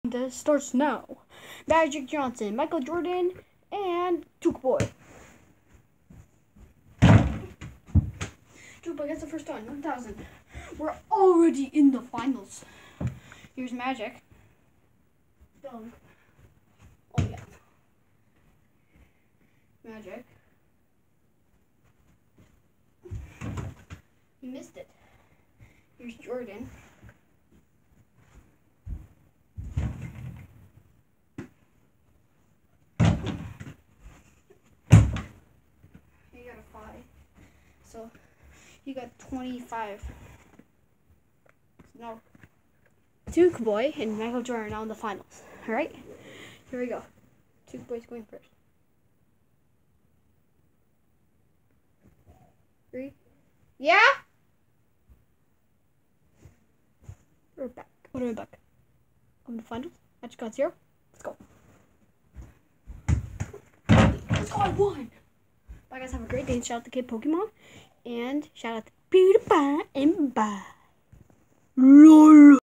This starts now. Magic Johnson, Michael Jordan, and Duke Boy. Duke Boy gets the first one, 1,000. We're already in the finals. Here's Magic. Done. Oh yeah. Magic. He missed it. Here's Jordan. He got a 5. So he got 25. No. Duke Boy and Michael Jordan are in the finals. Alright? Here we go. Duke Boy's going first. 3. Yeah? We're back. What are we back? Welcome to finals. Match got 0. Let's go. Let's go, I won! Bye guys, have a great day. Shout out to Kid Pokemon. And shout out to PewDiePie and bye. LOL.